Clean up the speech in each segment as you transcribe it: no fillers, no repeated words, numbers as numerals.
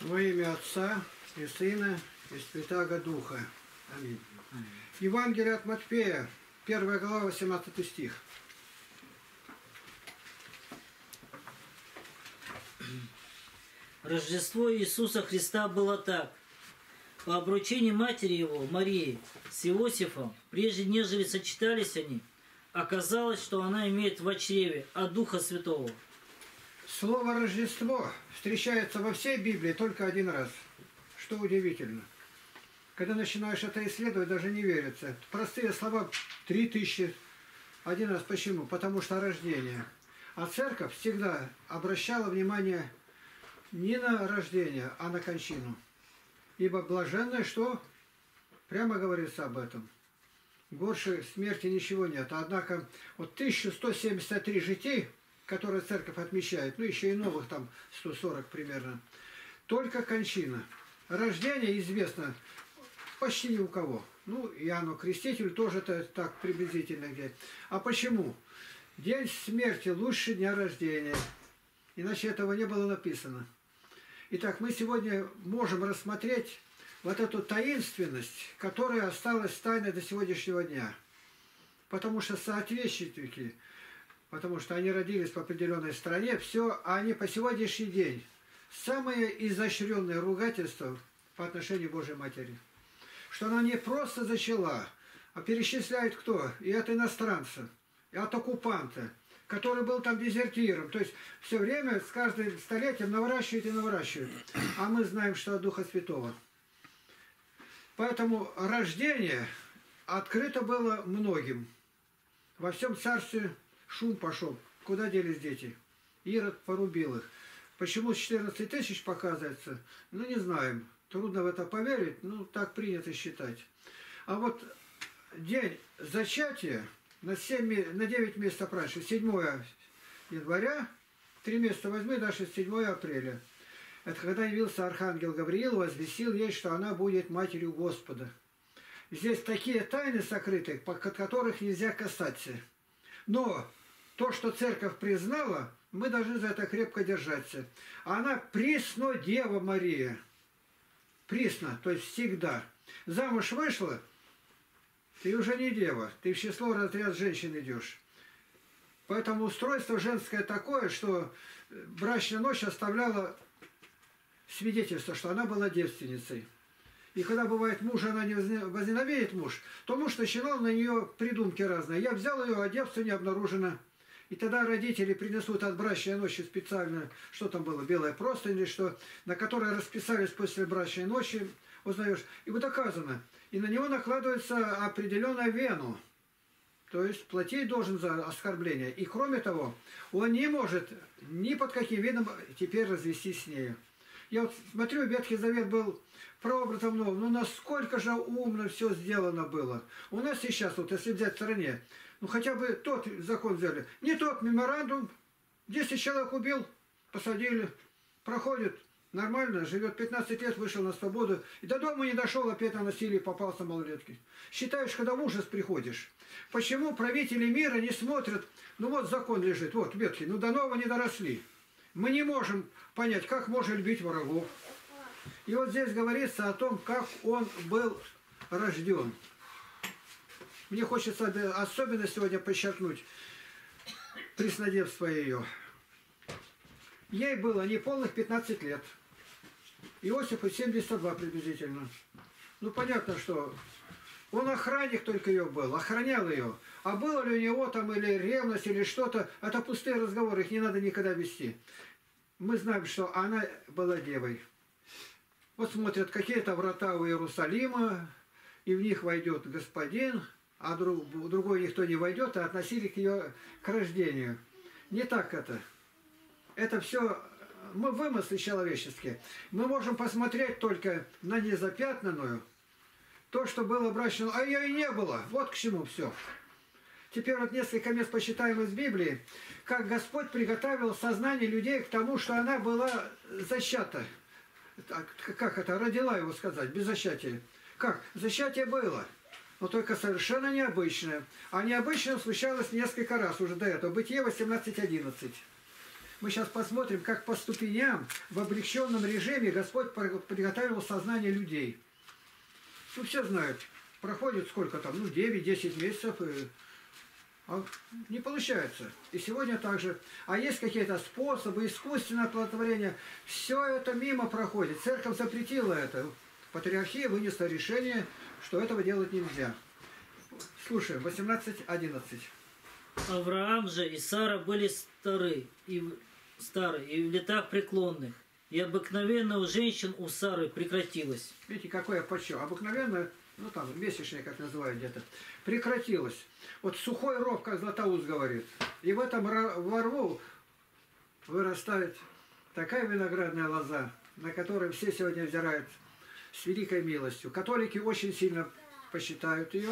Во имя Отца и Сына и Святаго Духа. Аминь. Евангелие от Матфея, 1 глава, 18 стих. Рождество Иисуса Христа было так. По обручении матери его, Марии, с Иосифом, прежде нежели сочетались они, оказалось, что она имеет в чреве от Духа Святого. Слово «Рождество» встречается во всей Библии только один раз. Что удивительно. Когда начинаешь это исследовать, даже не верится. Простые слова 3000 один раз. Почему? Потому что рождение. А церковь всегда обращала внимание не на рождение, а на кончину. Ибо блаженное что? Прямо говорится об этом. Горше смерти ничего нет. Однако вот 1173 житий, которые церковь отмечает, ну еще и новых там 140 примерно, только кончина. Рождение известно почти ни у кого. Ну, Иоанну Крестителю тоже это так приблизительно где. А почему? День смерти лучше дня рождения. Иначе этого не было написано. Итак, мы сегодня можем рассмотреть вот эту таинственность, которая осталась тайной до сегодняшнего дня. Потому что соответчики, потому что они родились в определенной стране, все, а они по сегодняшний день самые изощренные ругательства по отношению к Божьей Матери. Что она не просто зачала, а перечисляет кто? И от иностранца, и от оккупанта, который был там дезертиром. То есть все время с каждым столетием наворачивает и наворачивает. А мы знаем, что от Духа Святого. Поэтому рождение открыто было многим. Во всем царстве шум пошел. Куда делись дети? Ирод порубил их. Почему 14 тысяч показывается? Ну, не знаем. Трудно в это поверить, ну, так принято считать. А вот день зачатия на 9 месяцев раньше, 7 января, 3 месяца возьми, даже 7 апреля. Это когда явился архангел Гавриил, возвестил ей, что она будет матерью Господа. Здесь такие тайны сокрыты, от которых нельзя касаться. Но то, что церковь признала, мы должны за это крепко держаться. Она присно Дева Мария. Присно, то есть всегда. Замуж вышла, ты уже не дева, ты в число разряд женщин идешь. Поэтому устройство женское такое, что брачная ночь оставляла свидетельство, что она была девственницей. И когда бывает мужа, она не возненавидит муж, то муж начинал на нее придумки разные. Я взял ее, а девство не обнаружено. И тогда родители принесут от брачной ночи специально, что там было, белая простынь или что, на которой расписались после брачной ночи, узнаешь. И вот доказано. И на него накладывается определенная вену. То есть платить должен за оскорбление. И кроме того, он не может ни под каким видом теперь развестись с нею. Я вот смотрю, Ветхий Завет был прообразом новым. Ну насколько же умно все сделано было. У нас сейчас, вот если взять в стране, ну хотя бы тот закон взяли. Не тот меморандум. 10 человек убил, посадили. Проходит нормально, живет 15 лет, вышел на свободу. И до дома не дошел, опять на насилие попался малолетки. Считаешь, когда в ужас приходишь. Почему правители мира не смотрят, ну вот закон лежит, вот ветхий, ну до нового не доросли. Мы не можем понять, как можно любить врагов. И вот здесь говорится о том, как он был рожден. Мне хочется особенно сегодня подчеркнуть преснодевство ее. Ей было неполных 15 лет. Иосифу 72 приблизительно. Ну понятно, что он охранник только ее был, охранял ее. А было ли у него там или ревность, или что-то, это пустые разговоры, их не надо никогда вести. Мы знаем, что она была девой. Вот смотрят какие-то врата у Иерусалима, и в них войдет господин, а другой никто не войдет, а относили к ее к рождению. Не так это. Это все вымыслы человеческие. Мы можем посмотреть только на незапятнанную, то, что было брачным, а ее и не было. Вот к чему все. Теперь вот несколько мест почитаем из Библии, как Господь приготовил сознание людей к тому, что она была зачата. Как это? Родила его сказать, без зачатия. Как? Зачатие было, но только совершенно необычное. А необычное случалось несколько раз уже до этого. Бытие 18:11. Мы сейчас посмотрим, как по ступеням в облегченном режиме Господь приготовил сознание людей. Ну, все знают. Проходит сколько там, ну, 9-10 месяцев, а не получается. И сегодня также. А есть какие-то способы, искусственное оплодотворение. Все это мимо проходит. Церковь запретила это. Патриархия вынесла решение, что этого делать нельзя. Слушаем, 18:11. Авраам же и Сара были стары и в летах преклонных, и обыкновенно у женщин у Сары прекратилось. Видите, какое почему? Обыкновенно, ну там, месячное, как называют где-то, прекратилось. Вот сухой ров, как Златоуст говорит, и в этом во рву вырастает такая виноградная лоза, на которой все сегодня взирают с великой милостью. Католики очень сильно посчитают ее.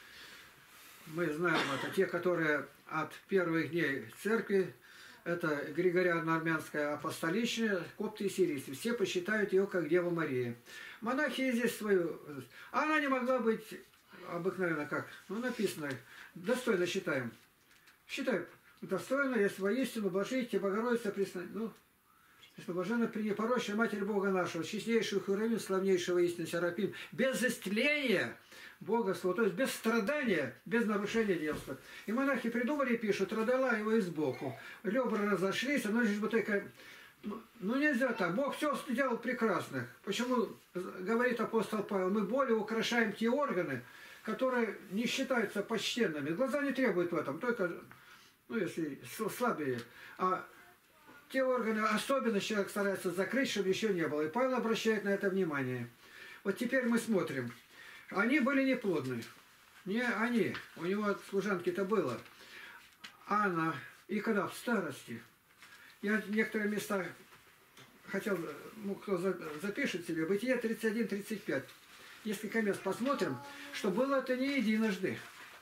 Мы знаем это. Те, которые от первых дней церкви, это Григориано-Армянская апостоличная, копты и сирийцы, все посчитают ее как Дева Мария. Монахи здесь свою... Она не могла быть обыкновенно как? Ну, написано, достойно считаем. Считаем, достойно, если воистину блажите Богородица Пресная. Ну, блаженна пренепорочная Матерь Бога нашего, честнейшую Херувим, славнейшего истинного Серафим, без истления Бога своего, то есть без страдания, без нарушения девства. И монахи придумали и пишут, родила его из боку. Ребра разошлись, но лишь бы только... Ну нельзя так, Бог все сделал прекрасно. Почему, говорит апостол Павел, мы более украшаем те органы, которые не считаются почтенными. Глаза не требуют в этом, только, ну если слабее. А те органы особенно человек старается закрыть, чтобы еще не было. И Павел обращает на это внимание. Вот теперь мы смотрим. Они были неплодны. Не они. У него от служанки-то было. Анна. И когда? В старости. Я в некоторые места хотел, ну, кто запишет себе, Бытие 31-35. Несколько мест посмотрим, что было это не единожды.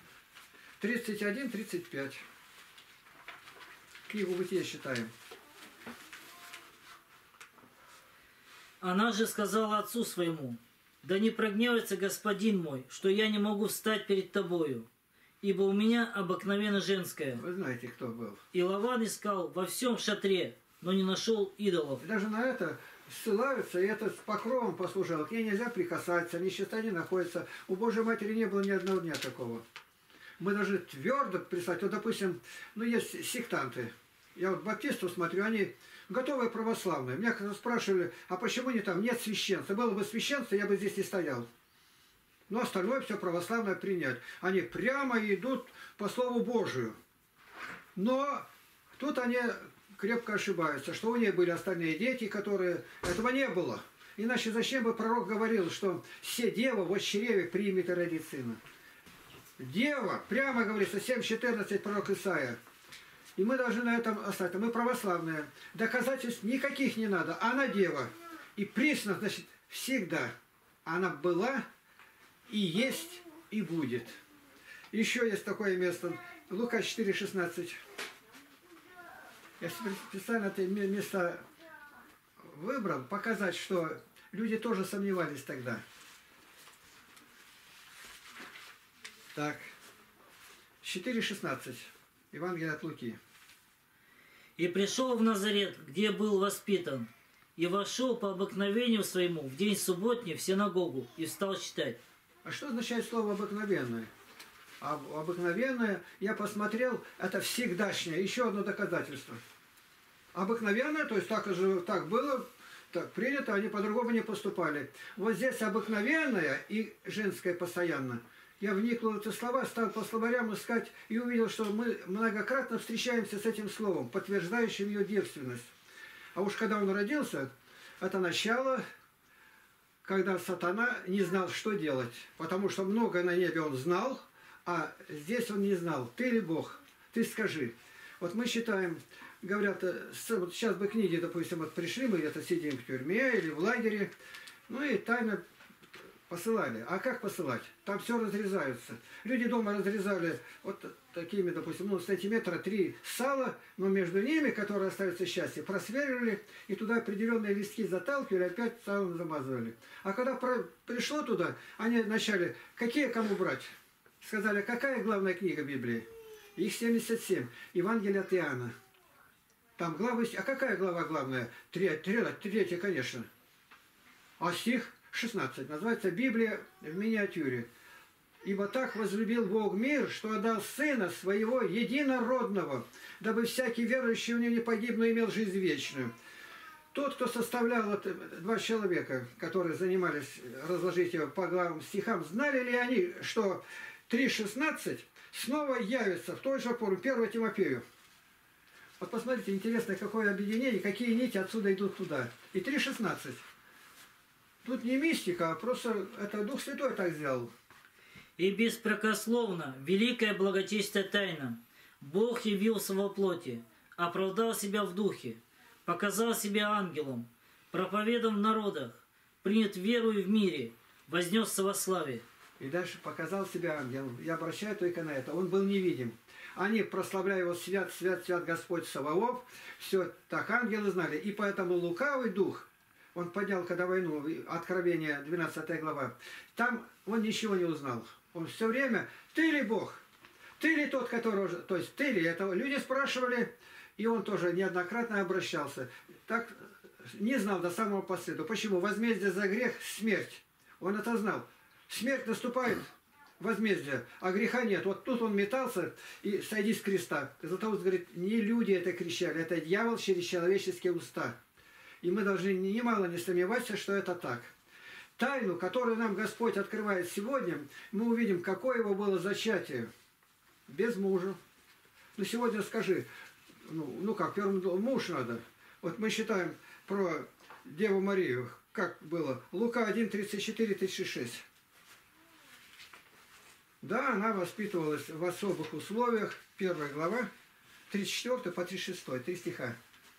31-35. Книгу Бытия считаем. Она же сказала отцу своему: «Да не прогневается господин мой, что я не могу встать перед тобою, ибо у меня обыкновенно женское». Вы знаете, кто был. И Лаван искал во всем шатре, но не нашел идолов. Даже на это ссылаются, и это с покровом послужило. К ней нельзя прикасаться, нищета не находится. У Божьей Матери не было ни одного дня такого. Мы даже твердо представить, вот, допустим, ну, есть сектанты. Я вот баптистов смотрю, они готовые православные. Меня когда спрашивали, а почему не там нет священства? Было бы священство, я бы здесь не стоял. Но остальное все православное принять. Они прямо идут по Слову Божию. Но тут они крепко ошибаются, что у нее были остальные дети, которые... Этого не было. Иначе зачем бы пророк говорил, что все дева в чреве примет и родит сына? Дева, прямо говорится, 7:14 пророк Исаия. И мы должны на этом остаться. Мы православные. Доказательств никаких не надо. Она дева. И присно, значит, всегда. Она была, и есть, и будет. Еще есть такое место. Лука 4:16. Я специально эти места выбрал, показать, что люди тоже сомневались тогда. Так. 4:16. Евангелие от Луки. «И пришел в Назарет, где был воспитан, и вошел по обыкновению своему в день субботний в синагогу, и стал читать». А что означает слово «обыкновенное»? Обыкновенное, я посмотрел, это всегдашнее. Еще одно доказательство. Обыкновенное, то есть так было, так принято, они по-другому не поступали. Вот здесь обыкновенное и женское постоянно. Я вникнул в эти слова, стал по словарям искать и увидел, что мы многократно встречаемся с этим словом, подтверждающим ее девственность. А уж когда он родился, это начало, когда сатана не знал, что делать. Потому что многое на небе он знал, а здесь он не знал. Ты ли Бог? Ты скажи. Вот мы считаем, говорят, вот сейчас бы книги, допустим, вот пришли, мы где-то сидим в тюрьме или в лагере, ну и тайно посылали. А как посылать? Там все разрезаются. Люди дома разрезали вот такими, допустим, ну, сантиметра 3 сала, но между ними, которые остаются счастье, просверливали и туда определенные листки заталкивали, опять салом замазывали. А когда пришло туда, они начали, какие кому брать? Сказали, какая главная книга Библии? Их 77. Евангелие от Иоанна. Там глава... А какая глава главная? Третья, конечно. А стих 16. Называется «Библия в миниатюре». «Ибо так возлюбил Бог мир, что отдал Сына Своего Единородного, дабы всякий верующий в Него не погиб, но имел жизнь вечную». Тот, кто составлял два человека, которые занимались разложить его по главам стихам, знали ли они, что 3.16 снова явится в той же форме 1 Тимофею? Вот посмотрите, интересно, какое объединение, какие нити отсюда идут туда. И 3.16. Тут не мистика, а просто это Дух Святой так сделал. «И беспрекословно, великая благочестия тайна, Бог явился во плоти, оправдал себя в духе, показал себя ангелом, проповедом в народах, принят верою в мире, вознесся во славе». И дальше показал себя ангелом. Я обращаю только на это. Он был невидим. Они, прославляя его, свят, свят, свят Господь Саваоф, все так ангелы знали. И поэтому лукавый дух, он поднял, когда войну, Откровение, 12 глава, там он ничего не узнал. Он все время, ты ли Бог? Ты ли тот, которого... То есть ты ли? Это люди спрашивали, и он тоже неоднократно обращался. Так не знал до самого последнего. Почему? Возмездие за грех – смерть. Он это знал. Смерть наступает, возмездие, а греха нет. Вот тут он метался и сойди с креста. Златоуст говорит, не люди это кричали, это дьявол через человеческие уста. И мы должны немало не сомневаться, что это так. Тайну, которую нам Господь открывает сегодня, мы увидим, какое его было зачатие. Без мужа. Ну сегодня скажи, ну как, первым муж надо. Вот мы считаем про Деву Марию, как было. Лука 1, 34, 36. Да, она воспитывалась в особых условиях. 1 глава, 34 по 36, 3 стиха.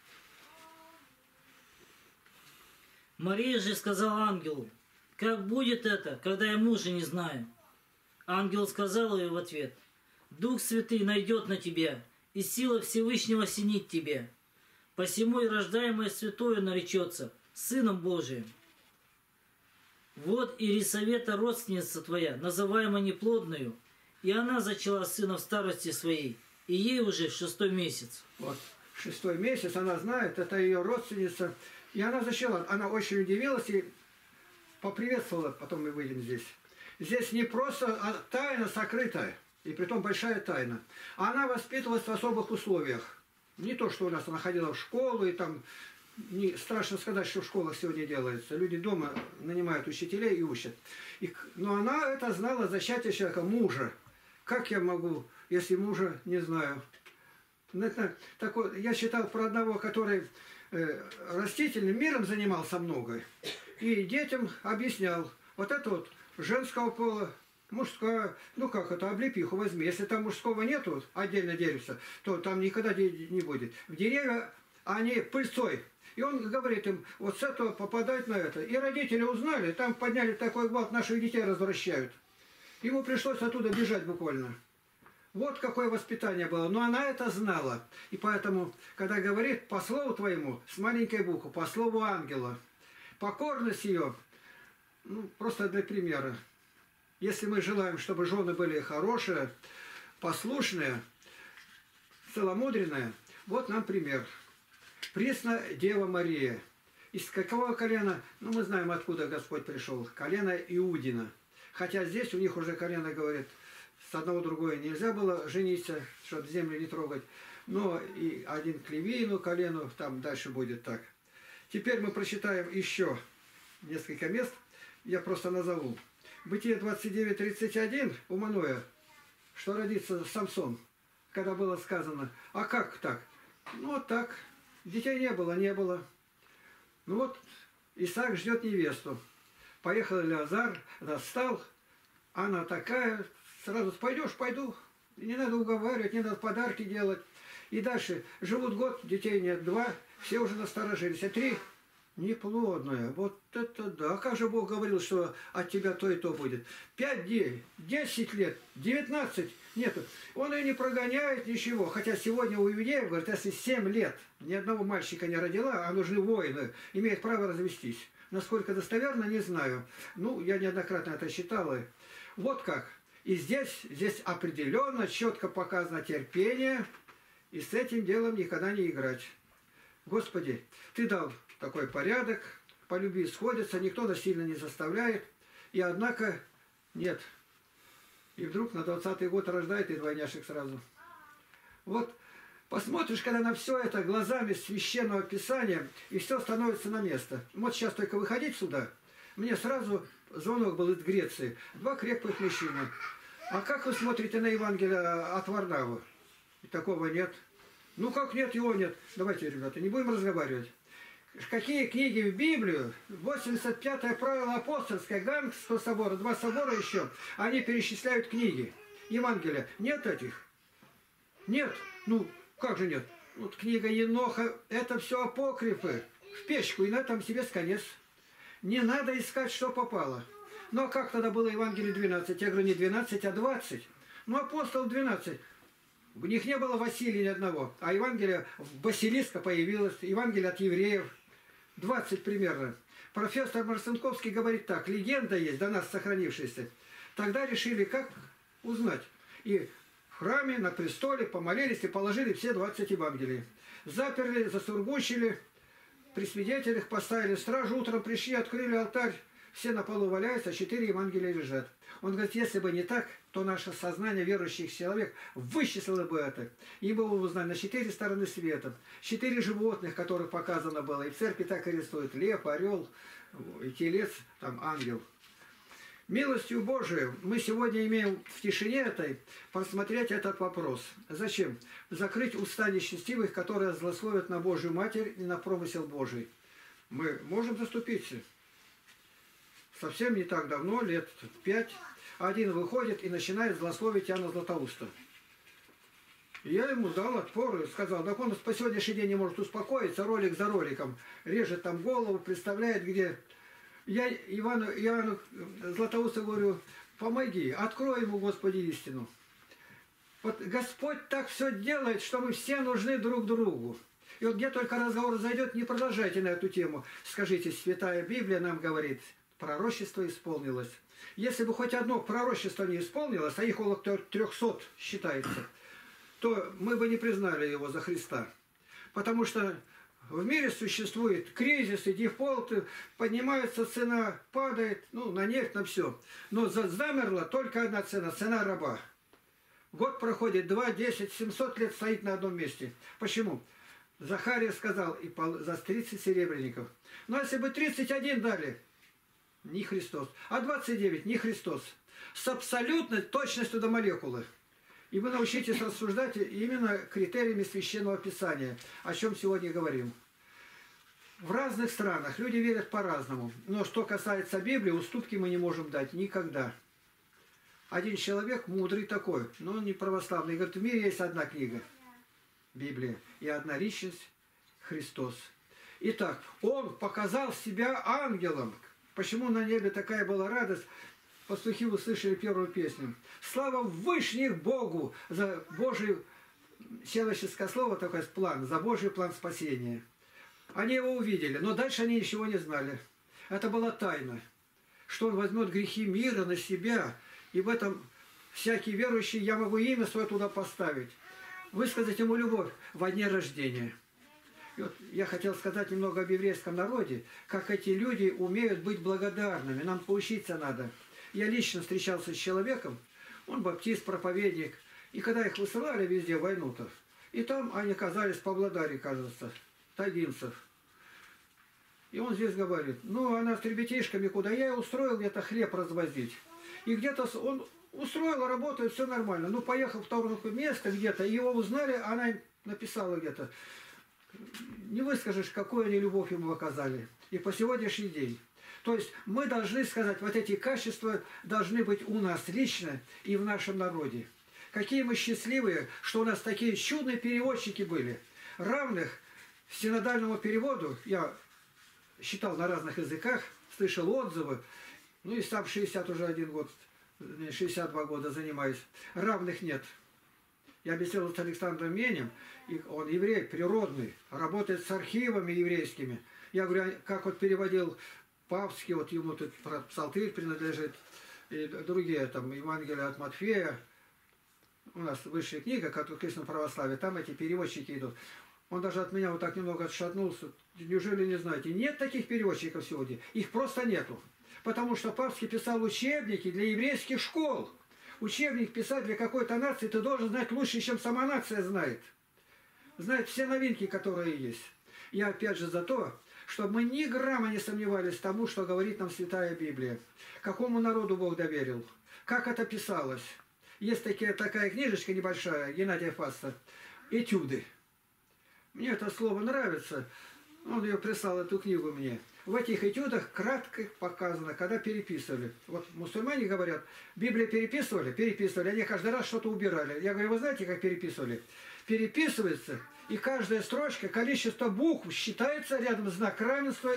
Мария же сказала ангелу, как будет это, когда я мужа не знаю? Ангел сказал ей в ответ, Дух Святый найдет на тебя, и сила Всевышнего осенит тебя. Посему и рождаемое святое наречется Сыном Божиим. Вот Ирисавета, родственница твоя, называемая неплодную, и она зачала сына в старости своей, и ей уже 6-й месяц. Вот, 6-й месяц, она знает, это ее родственница, и она зачала. Она очень удивилась и поприветствовала, потом мы выйдем здесь. Здесь не просто тайна сокрытая, и притом большая тайна. Она воспитывалась в особых условиях. Не то, что у нас она ходила в школу, и там... Не страшно сказать, что в школах сегодня делается. Люди дома нанимают учителей и учат. Но она это знала, зачатие человека, мужа. Как я могу, если мужа не знаю? Это такой, я читал про одного, который растительным миром занимался много. И детям объяснял. Вот это вот женского пола, мужская, ну как это, облепиху возьми. Если там мужского нету, отдельно делится, то там никогда не будет. В деревья они пыльцой. И он говорит им, вот с этого попадать на это. И родители узнали, там подняли такой гвалт, наших детей развращают. Ему пришлось оттуда бежать буквально. Вот какое воспитание было. Но она это знала. И поэтому, когда говорит по слову твоему, с маленькой буквы, по слову ангела, покорность ее, ну, просто для примера. Если мы желаем, чтобы жены были хорошие, послушные, целомудренные, вот нам пример. Пресна Дева Мария. Из какого колена? Ну, мы знаем, откуда Господь пришел. Колено Иудина. Хотя здесь у них уже колено, говорит, с одного другое нельзя было жениться, чтобы землю не трогать. Но и один к Левину колену, там дальше будет так. Теперь мы прочитаем еще несколько мест. Я просто назову. Бытие 29:31 у Маноя, что родится Самсон, когда было сказано, а как так? Ну, вот так. Детей не было. Ну вот, Исаак ждет невесту. Поехал Элиазар, достал. Она такая, сразу, пойдешь, пойду. Не надо уговаривать, не надо подарки делать. И дальше, живут год, детей нет, 2, все уже насторожились. А 3, неплодная. Вот это да. А как же Бог говорил, что от тебя то и то будет? 5 дней, 10 лет, 19 нету. Он ее не прогоняет, ничего. Хотя сегодня у иудеев, говорят, если 7 лет ни одного мальчика не родила, а нужны воины, имеют право развестись. Насколько достоверно, не знаю. Ну, я неоднократно это читал. Вот как. И здесь определенно, четко показано терпение, и с этим делом никогда не играть. Господи, Ты дал такой порядок, по любви сходятся, никто насильно не заставляет. И однако нет. И вдруг на 20-й год рождает и двойняшек сразу. Вот посмотришь, когда на все это глазами Священного Писания, и все становится на место. Вот сейчас только выходить сюда, мне сразу звонок был из Греции. 2 крепких мужчины. А как вы смотрите на Евангелие от Варнавы? И такого нет. Ну как нет, его нет. Давайте, ребята, не будем разговаривать. Какие книги в Библию? 85-е правило апостольское, Гангского собора, 2 собора еще, они перечисляют книги. Евангелия. Нет этих? Нет. Ну, как же нет? Вот книга Еноха, это все апокрифы. В печку, и на этом себе конец. Не надо искать, что попало. Ну, а как тогда было Евангелие 12? Я говорю, не 12, а 20. Ну, апостол 12. У них не было Василия ни одного. А Евангелие Василиска появилось, Евангелие от евреев. 20 примерно. Профессор Марцинковский говорит так. Легенда есть, до нас сохранившаяся. Тогда решили, как узнать. И в храме, на престоле помолились и положили все 20 Евангелий. Заперли, засургучили, при свидетелях поставили стражу, утром пришли, открыли алтарь, все на полу валяются, 4 Евангелия лежат. Он говорит, если бы не так, то наше сознание верующих человек вычислило бы это. И мы бы узнали на 4 стороны света. 4 животных, которых показано было. И в церкви так арестуют. Лев, орел, и телец, там ангел. Милостью Божией мы сегодня имеем в тишине этой просмотреть этот вопрос. Зачем? Закрыть уста нечестивых, которые злословят на Божию Матерь и на промысел Божий. Мы можем заступиться. Совсем не так давно, лет 5, один выходит и начинает злословить Иоанна Златоуста. И я ему дал отпор и сказал, да он по сегодняшний день не может успокоиться, ролик за роликом, режет там голову, представляет, где... Я Иоанну Златоусту говорю, помоги, открой ему, Господи, истину. Вот Господь так все делает, что мы все нужны друг другу. И вот где только разговор зайдет, не продолжайте на эту тему. Скажите, Святая Библия нам говорит, пророчество исполнилось. Если бы хоть одно пророчество не исполнилось, а их около 300 считается, то мы бы не признали его за Христа. Потому что в мире существуют кризисы, дефолты, поднимается цена, падает, ну, на нефть, на все. Но замерла только одна цена, цена раба. Год проходит, 2, 10, 700 лет стоит на одном месте. Почему? Захария сказал, и за 30 серебряников. Но если бы 31 дали, не Христос, а 29, не Христос. С абсолютной точностью до молекулы. И вы научитесь рассуждать именно критериями Священного Писания, о чем сегодня говорим. В разных странах люди верят по-разному. Но что касается Библии, уступки мы не можем дать никогда. Один человек мудрый такой, но он не православный. Говорит, в мире есть одна книга, Библия, и одна личность, Христос. Итак, он показал себя ангелом. Почему на небе такая была радость? Пастухи услышали первую песню. Слава Вышних Богу за Божий, человеческое слово такое, план, за Божий план спасения. Они его увидели, но дальше они ничего не знали. Это была тайна, что он возьмет грехи мира на себя, и в этом всякий верующий, я могу имя свое туда поставить, высказать ему любовь во дне рождения. И вот я хотел сказать немного об еврейском народе, как эти люди умеют быть благодарными, нам поучиться надо. Я лично встречался с человеком, он баптист, проповедник, и когда их высылали везде в войну-то, и там они оказались в Павлодаре, кажется, тагинцев. И он здесь говорит, ну она с ребятишками куда, я устроил где-то хлеб развозить. И где-то он устроил, работает, все нормально. Ну поехал в второе место где-то, его узнали, она написала где-то. Не выскажешь, какую они любовь ему оказали. И по сегодняшний день. То есть мы должны сказать, вот эти качества должны быть у нас лично и в нашем народе. Какие мы счастливые, что у нас такие чудные переводчики были. Равных синодальному переводу, я считал на разных языках, слышал отзывы, ну и сам 61 год, 62 года занимаюсь. Равных нет. Я беседовал с Александром Менем, и он еврей, природный, работает с архивами еврейскими. Я говорю, как вот переводил Павский, вот ему тут псалтырь принадлежит, и другие, там, Евангелие от Матфея, у нас высшая книга, как в Крестном православии, там эти переводчики идут. Он даже от меня вот так немного отшатнулся. Неужели не знаете? Нет таких переводчиков сегодня. Их просто нету. Потому что Павский писал учебники для еврейских школ. Учебник писать для какой-то нации ты должен знать лучше, чем сама нация знает. Знает все новинки, которые есть. Я опять же за то, чтобы мы ни грамма не сомневались тому, что говорит нам Святая Библия. Какому народу Бог доверил. Как это писалось. Есть такая книжечка небольшая, Геннадия Фаста, «Этюды». Мне это слово нравится. Он ее прислал, эту книгу мне. В этих этюдах кратко показано, когда переписывали. Вот мусульмане говорят, Библию переписывали, они каждый раз что-то убирали. Я говорю, вы знаете, как переписывали? Переписывается, и каждая строчка, количество букв считается рядом знак равенства.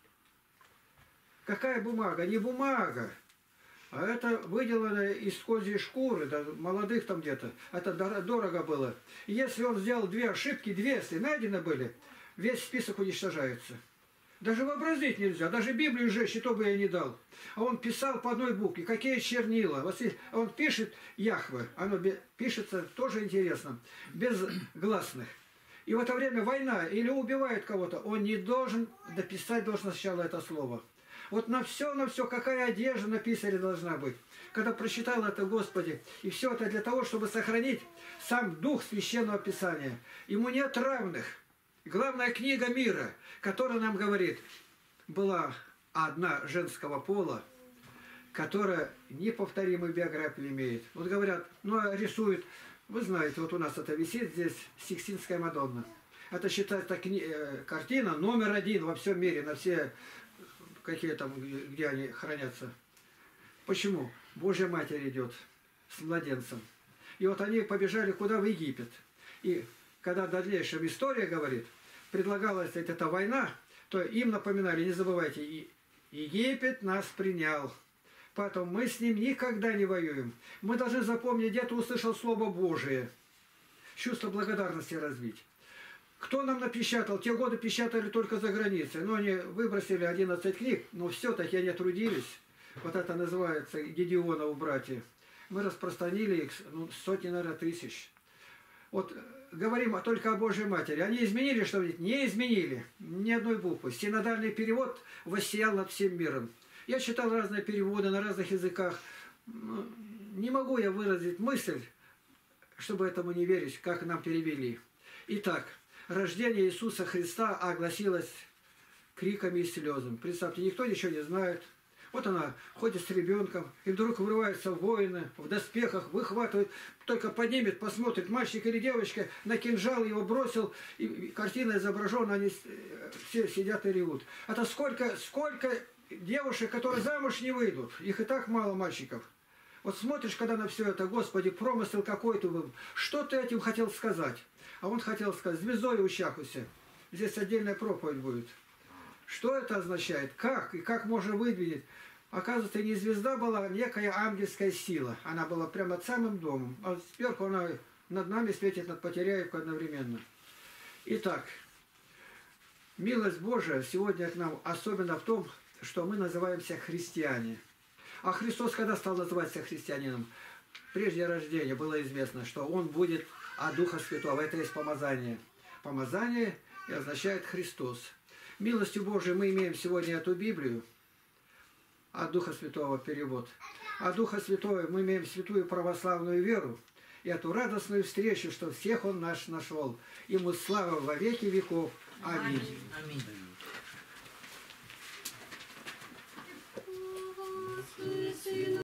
Какая бумага? Не бумага. А это выделано из козьей шкуры, да, молодых там где-то. Это дорого было. И если он сделал 2 ошибки, 2, если найдены были, весь список уничтожается. Даже вообразить нельзя. Даже Библию сжечь, и то бы я не дал. А он писал по одной букве. Какие чернила. Вот он пишет Яхве. Оно пишется тоже интересно. Без гласных. И в это время война или убивает кого-то. Он не должен дописать, должен сначала это слово. Вот на все, какая одежда на писаре должна быть. Когда прочитал это, Господи, и все это для того, чтобы сохранить сам дух Священного Писания. Ему нет равных. Главная книга мира, которая нам говорит, была одна женского пола, которая неповторимую биографию имеет. Вот говорят, рисует, вы знаете, вот у нас это висит здесь, Сикстинская Мадонна. Это считается картина номер 1 во всем мире, на все... какие там, где они хранятся. Почему? Божья Матерь идет с младенцем. И вот они побежали куда? В Египет. И когда в дальнейшем история говорит, предлагалась эта война, то им напоминали, не забывайте, Египет нас принял. Поэтому мы с ним никогда не воюем. Мы должны запомнить, где-то услышал Слово Божие. Чувство благодарности развить. Кто нам напечатал? Те годы печатали только за границей. Но они выбросили 11 книг, но все-таки они трудились. Вот это называется Гедеоновы братья. Мы распространили их сотни, наверное, тысяч. Вот говорим только о Божьей Матери. Они изменили что-нибудь? Не изменили. Ни одной буквы. Синодальный перевод воссиял над всем миром. Я читал разные переводы на разных языках. Не могу я выразить мысль, чтобы этому не верить, как нам перевели. Итак, рождение Иисуса Христа огласилось криками и слезами. Представьте, никто ничего не знает. Вот она ходит с ребенком, и вдруг вырываются воины в доспехах, выхватывают, только поднимет, посмотрит, мальчик или девочка, на кинжал его бросил, и картина изображена, они все сидят и ревут. Это сколько девушек, которые замуж не выйдут, их и так мало мальчиков. Вот смотришь, когда на все это, Господи, промысел какой-то был, что ты этим хотел сказать? А он хотел сказать, звездой ущахуся. Здесь отдельная проповедь будет. Что это означает? Как? И как можно выдвинуть? Оказывается, не звезда была, некая ангельская сила. Она была прямо над самым домом. А сверху она над нами светит, над Потеряевкой одновременно. Итак, милость Божия сегодня к нам особенно в том, что мы называемся христиане. А Христос когда стал называться христианином? Прежде рождения было известно, что Он будет от Духа Святого. Это есть помазание. Помазание и означает Христос. Милостью Божией мы имеем сегодня эту Библию, от Духа Святого перевод. От Духа Святого мы имеем святую православную веру и эту радостную встречу, что всех Он наш нашел. Ему слава во веки веков. Аминь. Аминь.